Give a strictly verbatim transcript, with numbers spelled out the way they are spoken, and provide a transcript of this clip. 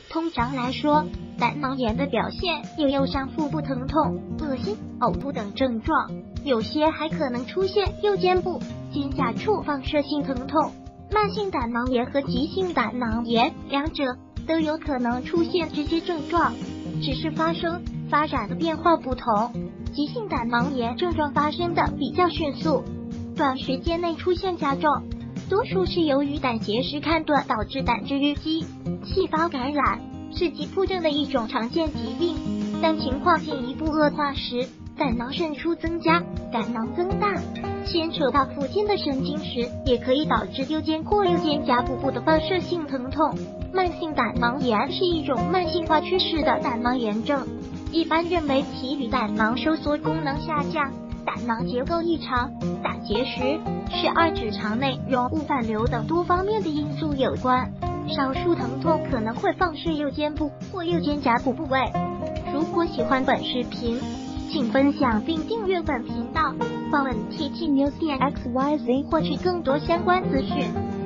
通常来说，胆囊炎的表现有忧伤、腹部疼痛、恶心、呕吐等症状，有些还可能出现右肩部、肩胛处放射性疼痛。慢性胆囊炎和急性胆囊炎两者都有可能出现这些症状，只是发生发展的变化不同。急性胆囊炎症状发生的比较迅速，短时间内出现加重，多数是由于胆结石勘断导致胆汁淤积、细胞感染，是急迫症的一种常见疾病。但情况进一步恶化时，胆囊渗出增加、胆囊增大，牵扯到附近的神经时，也可以导致右肩或右肩胛部部的放射性疼痛。慢性胆囊炎是一种慢性化趋势的胆囊炎症，一般认为其与胆囊收缩功能下降、胆囊结构异常、胆结石、十二指肠内容物反流等多方面的因素有关。少数疼痛可能会放射右肩部或右肩胛部部位。如果喜欢本视频，请分享并订阅本频道，访问 T T News 点 X Y Z 获取更多相关资讯。